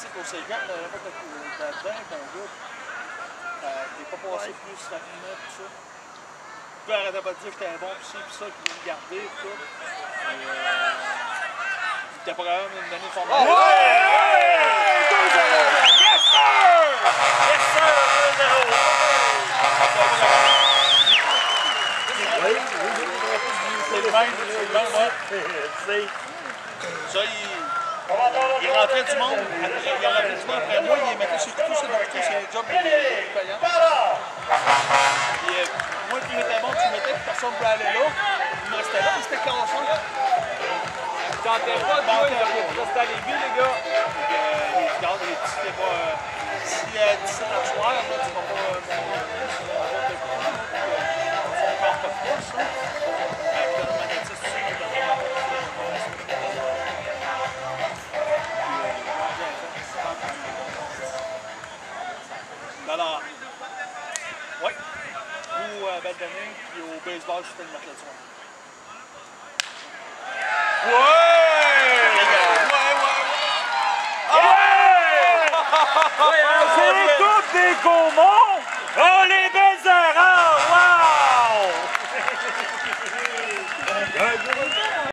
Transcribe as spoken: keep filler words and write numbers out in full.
sais qu'au cégep, là, là-dedans, quand gars, t'es pas passé plus rapidement, tout ça. Le gars arrêtait pas de dire que t'étais bon, pis ça, pis ça, qu'il voulait me garder, pis tout. Et, euh, il était pas capable de me donner son nom. Ouais! Yes, sir! Yes, sir! deux zéro! C'est le même, c'est le même, ouais. Ça, il... Il rentrait du monde, après, il rentrait du monde après moi, il mettait sur tout ça dans tous ses jobs payants. Puis euh, moi qui m'étais bon, tu mettais que personne ne pouvait aller là. Il me restait là, il s'était cassé. Tu t'entends pas, toi, il faut rester à Lévis, les gars. Donc, euh, les gardes, les petits, c'était pas... Euh, si à dix-sept heures soir, là, tu vas pas... Euh, tu vas pas te couper, tu vas encore pas plus, ça. Avec le magnétisme, tout ça, dans le alors, oui. Ou à Belle-Denis, puis au baseball, c'était le mercredi soir. Ouais! Ouais, ouais, ouais! Ouais! C'est toutes des Gaumont! Allez!